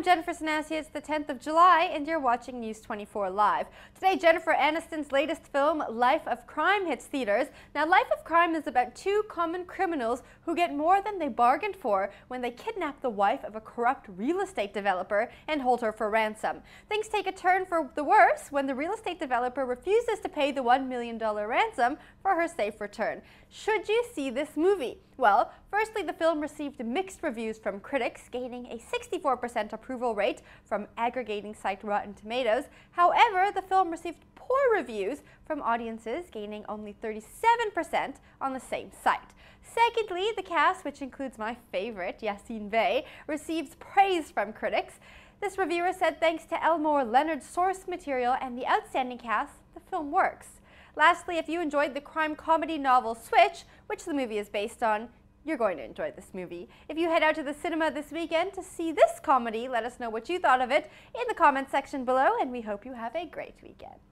I'm Jennifer Sanasi. It's the 10th of July and you're watching News 24 Live. Today, Jennifer Aniston's latest film, Life of Crime, hits theaters. Now, Life of Crime is about two common criminals who get more than they bargained for when they kidnap the wife of a corrupt real estate developer and hold her for ransom. Things take a turn for the worse when the real estate developer refuses to pay the $1 million ransom for her safe return. Should you see this movie? Well, firstly, the film received mixed reviews from critics, gaining a 64% approval rate from aggregating site Rotten Tomatoes. However, the film received poor reviews from audiences, gaining only 37% on the same site. Secondly, the cast, which includes my favorite, Yasiin Bey, receives praise from critics. This reviewer said thanks to Elmore Leonard's source material and the outstanding cast, the film works. Lastly, if you enjoyed the crime comedy novel Switch, which the movie is based on, you're going to enjoy this movie. If you head out to the cinema this weekend to see this comedy, let us know what you thought of it in the comments section below, and we hope you have a great weekend.